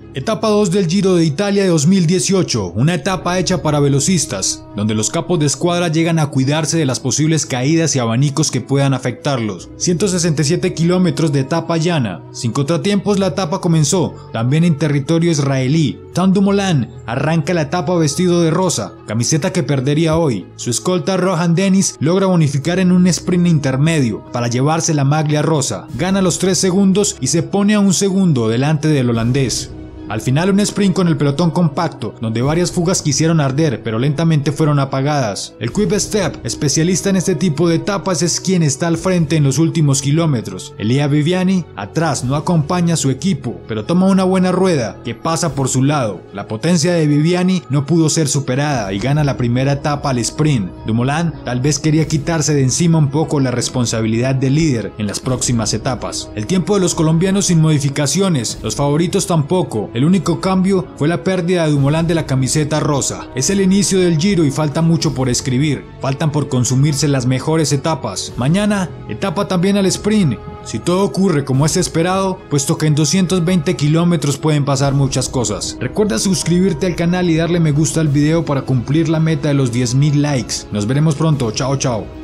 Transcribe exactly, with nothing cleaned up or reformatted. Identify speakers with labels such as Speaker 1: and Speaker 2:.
Speaker 1: Etapa dos del Giro de Italia de dos mil dieciocho, una etapa hecha para velocistas, donde los capos de escuadra llegan a cuidarse de las posibles caídas y abanicos que puedan afectarlos. ciento sesenta y siete kilómetros de etapa llana. Sin contratiempos la etapa comenzó, también en territorio israelí. Tom Dumoulin arranca la etapa vestido de rosa, camiseta que perdería hoy. Su escolta Rohan Dennis logra bonificar en un sprint intermedio para llevarse la maglia rosa. Gana los tres segundos y se pone a un segundo delante del holandés. Al final un sprint con el pelotón compacto, donde varias fugas quisieron arder, pero lentamente fueron apagadas. El Quick Step, especialista en este tipo de etapas, es quien está al frente en los últimos kilómetros. Elia Viviani, atrás, no acompaña a su equipo, pero toma una buena rueda, que pasa por su lado. La potencia de Viviani no pudo ser superada y gana la primera etapa al sprint. Dumoulin tal vez quería quitarse de encima un poco la responsabilidad de líder en las próximas etapas. El tiempo de los colombianos sin modificaciones, los favoritos tampoco. El único cambio fue la pérdida de Dumoulin de la camiseta rosa. Es el inicio del Giro y falta mucho por escribir, faltan por consumirse las mejores etapas. Mañana, etapa también al sprint. Si todo ocurre como es esperado, puesto que en doscientos veinte kilómetros pueden pasar muchas cosas. Recuerda suscribirte al canal y darle me gusta al video para cumplir la meta de los diez mil likes. Nos veremos pronto, chao chao.